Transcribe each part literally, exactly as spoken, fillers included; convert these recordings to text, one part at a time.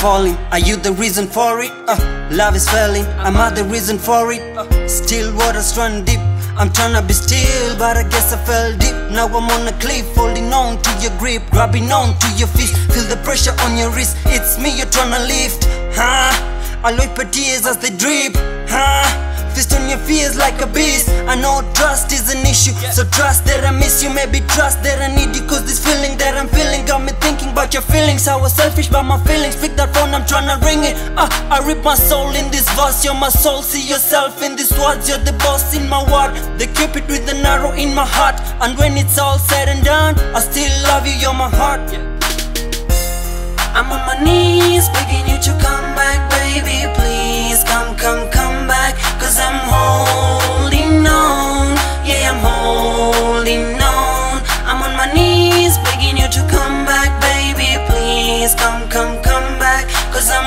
falling. Are you the reason for it? Uh, love is failing. Am I the reason for it? Uh, still waters run deep. I'm tryna be still, but I guess I fell deep. Now I'm on a cliff, holding on to your grip, grabbing on to your fist. Feel the pressure on your wrist. It's me you're tryna lift, huh? I wipe your tears as they drip, huh? Fist on your fears like a beast. I know trust is an issue, so trust that I miss you. Maybe trust that I need you, cause this feeling that I'm feeling got me thinking about your feelings. I was selfish about my feelings. Pick that phone, I'm tryna ring it. uh, I rip my soul in this verse. You're my soul, see yourself in these words. You're the boss in my word, the cupid with the arrow in my heart. And when it's all said and done, I still love you, you're my heart. I'm on my knees begging you to come back, baby. Please come, come, come back, cause I'm holding on. Yeah, I'm holding on. I'm on my knees begging you to come back, baby. Please come, come, come back, cause I'm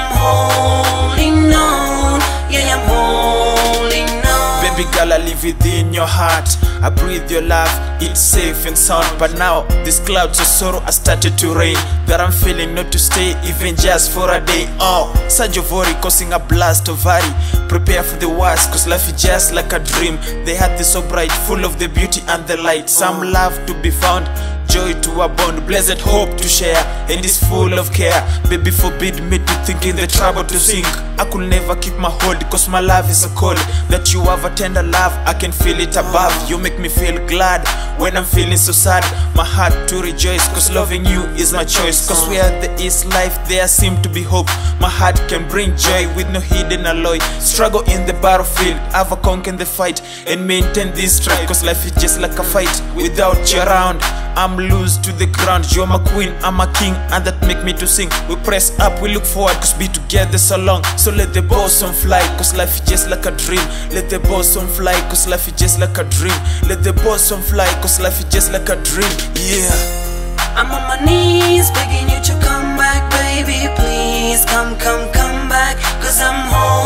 holding on. Yeah, I'm holding on. Baby girl, I live within your heart. I breathe your love, it's safe and sound. But now, these clouds of sorrow are started to rain. That I'm feeling not to stay even just for a day. Oh, surge of worry causing a blast of worry. Prepare for the worst, cause life is just like a dream. The heart is so bright, full of the beauty and the light. Some love to be found, joy to abound, blessed hope to share, and is full of care. Baby, forbid me to think in the trouble to sink. I could never keep my hold, cause my love is so cold. That you have a tender love, I can feel it above. You make me feel glad when I'm feeling so sad. My heart to rejoice, cause loving you is my choice. Cause where there is life, there seem to be hope. My heart can bring joy with no hidden alloy. Struggle in the battlefield, have a conquer in the fight, and maintain this strife. Cause life is just like a fight, without you around I'm loose to the ground. You're my queen, I'm a king, and that make me to sing. We press up, we look forward, cause be together so long. So let the bosom fly, cause life is just like a dream. Let the bosom fly, cause life is just like a dream. Let the bosom fly, cause life is just like a dream. Yeah, I'm on my knees begging you to come back, baby. Please come, come, come back, cause I'm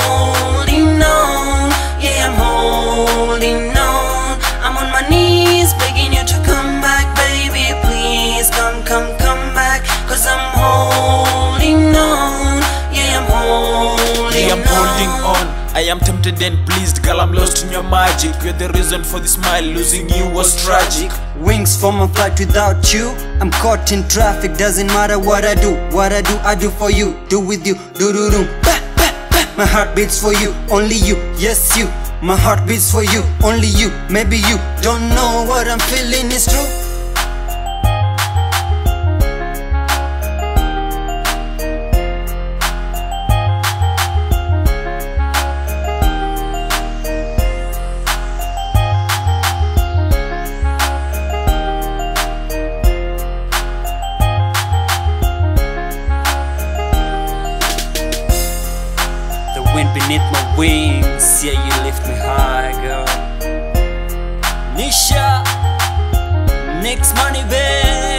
holding on. Yeah, I'm holding on. I'm on my knees begging you to come back, baby. Please come, come, come back, cause I'm holding on. Yeah, I'm holding yeah, I'm holding on. I am tempted and pleased, girl, I'm lost in your magic. You're the reason for this smile, losing you was tragic. Wings for my flight without you. I'm caught in traffic, doesn't matter what I do. What I do, I do for you, do with you, do do do. Bah, bah, bah. My heart beats for you, only you, yes you. My heart beats for you, only you, maybe you don't know what I'm feeling is true. Wind beneath my wings, yeah, you lift me high, girl. Nisha, next money, babe.